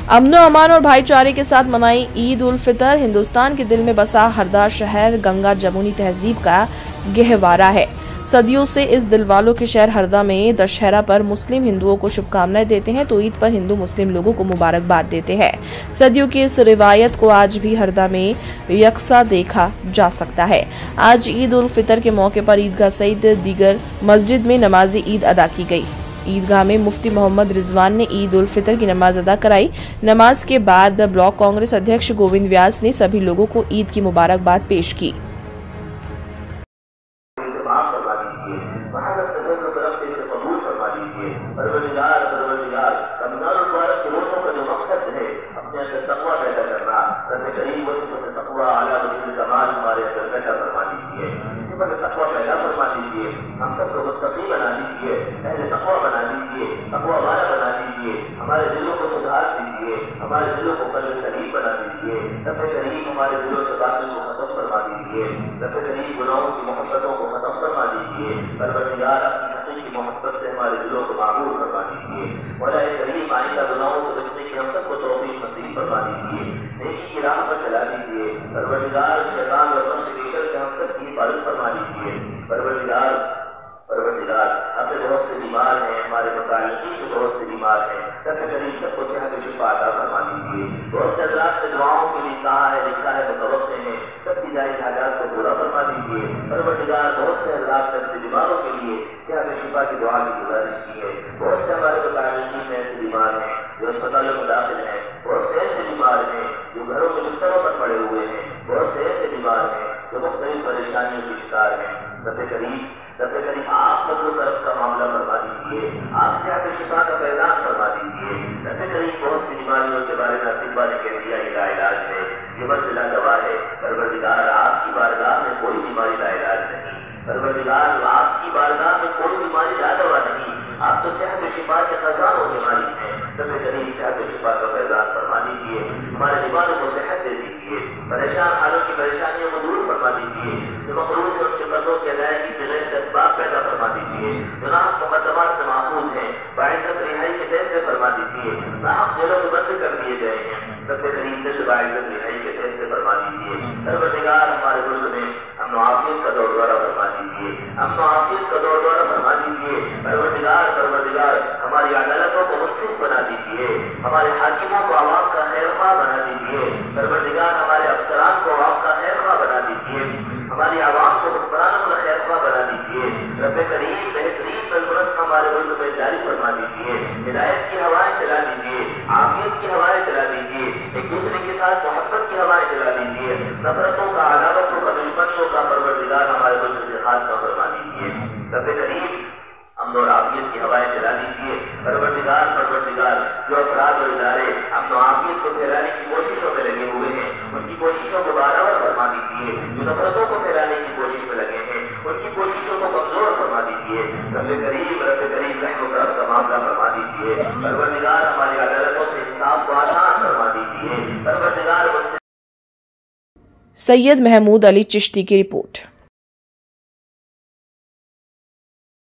अमन अमान और भाईचारे के साथ मनाई ईद उल फितर हिंदुस्तान के दिल में बसा हरदा शहर गंगा जमुनी तहजीब का गहवारा है। सदियों से इस दिलवालों के शहर हरदा में दशहरा पर मुस्लिम हिंदुओं को शुभकामनाएं देते हैं तो ईद पर हिंदू मुस्लिम लोगों को मुबारकबाद देते हैं। सदियों की इस रिवायत को आज भी हरदा में यकसा देखा जा सकता है। आज ईद उल फितर के मौके पर ईदगाह सहित दीगर मस्जिद में नमाज ईद अदा की गई। ईदगाह में मुफ्ती मोहम्मद रिजवान ने ईद उल फितर की नमाज अदा कराई। नमाज के बाद ब्लॉक कांग्रेस अध्यक्ष गोविंद व्यास ने सभी लोगों को ईद की मुबारकबाद पेश की। हम सबको मुत्तकी बना दीजिए, पहले तक़वा बना दीजिए, तक़वा वाला बना दीजिए, हमारे दिलों को सुधार दीजिए, हमारे दिलों को कल्ब सलीम बना दीजिए, रब्बे करीम हमारे दिलों से बातिल को खत्म फरमा दीजिए, रब्बे करीम गुनाहों की मोहब्बतों को खत्म फरमा दीजिए, परवरदिगार अपनी हक़ीक़ी मोहब्बत से हमारे दिलों को मामूर फरमा दीजिए, मौलाए करीम आइंदा गुनाहों से बचने की हम सबको तौफीक नसीब फरमा दीजिए, नेकी की राह पर चला दीजिए, परवरदिगार शैतान और नफ्स के शर से हम सब की हिफाजत फरमा दीजिए, परवरदिगार हमें बहुत से बीमार हैं, हमारे मुतालिकीन के बहुत से बीमार हैं, रब्बे करीम सबको सेहत व शिफा अता फरमा दीजिए। बहुत से हज़रात ने दुआओं के लिए कहा है, लिखा है, मुतवक्किल हैं, सबकी जायज़ हाजात को पूरा फरमा दीजिए। परवरदिगार बहुत से हज़रात ने अपने बीमारों के लिए सेहत व शिफा की दुआ की गुजारिश की है। बहुत से हमारे मुतालिकीन में ऐसे बीमार हैं जो अस्पतालों में दाखिल हैं, बहुत से ऐसे बीमार हैं जो घरों में बिस्तरों पर पड़े हुए हैं, बहुत से ऐसे बीमार हैं जो मुख्तलिफ परेशानियों के शिकार हैं। रब्बे करीम आप फज़्ल करम का मामला फरमा दीजिए, आप सेहत व शिफा का फैज़ान फरमा दीजिए। रब्बे करीम बहुत सी बीमारियों के बारे में अतिबा ने कह दिया इला इलाज है, ये मंजिला दवा है। परवरदिगार आपकी बारगाह में कोई बीमारी ला इलाज नहीं, परवरदिगार आपकी बारगाह में कोई बीमारी ला दवा नहीं, आप तो सेहत व शिफा के खजानों के मालिक हैं। रब्बे करीम सेहत व शिफा का फैज़ान फरमा दीजिए, हमारे बीमारों को सेहत दे दीजिए, परेशान हालों की परेशानियों को दूर फरमा दीजिए, जो मक़रूज़ हैं उनके कर्ज़ों की अदायगी के लिए असबाब पैदा फरमा दीजिए, जो नाहक मुक़द्दमात से महफूज़ हैं बाइज़्ज़त रिहाई के फैसले फरमा दीजिए, नाहक जेलों में बंद कर दिए गए हैं, रब्बे करीम दिल बाइज़्ज़त रिहाई के फैसले फरमा दीजिए। परवरदिगार हमारे मुल्क में अमन व आफ़ियत का दौर दौरा फरमा दीजिए, अमन व आफ़ियत का दौर दौरा फरमा दीजिए। परवरदिगार हमारी अदालतों को मुनसिफ बना दीजिए, हमारे हाकिमों को आवाम का खैरख्वाह बना दीजिए, परवरदिगार हमारे अफसरान को आवाम का खैरख्वाह बना दीजिए, हमारी आवाम को हुक्मरानों का खैरख्वाह बना दीजिए। रब्बे करीम बेहतरीन नज़्म हमारे मुल्क में जारी फरमा दीजिए, हिदायत की हवाएं चला दीजिए, आफियत की हवाएं चला दीजिए, एक दूसरे के साथ मोहब्बत की हवाएं चला दीजिए, नफरतों का, अदावतों का, दुश्मनियों का परवरदिगार हमारे मुल्क से खात्मा फरमा दीजिए। रब्बे करीम अमन और आफियत की हवाएं चला दीजिए। परवरदिगार जो अफराद और इदारे अमन और आफियत को फैलाने की कोशिशों में लगे हुए हैं, उनकी कोशिशों को बराबर फरमा दीजिए। जो नफरतों को फैलाने की कोशिश में लगे हैं, उनकी कोशिशों को कमजोर फरमा दीजिए। रब्बे करीम रहम करम का मामला फरमा दीजिए। परवरदिगार हमारी अदालतों से इंसाफ को आसान फरमा दीजिए। परवरदिगार सैयद महमूद अली चिश्ती की रिपोर्ट।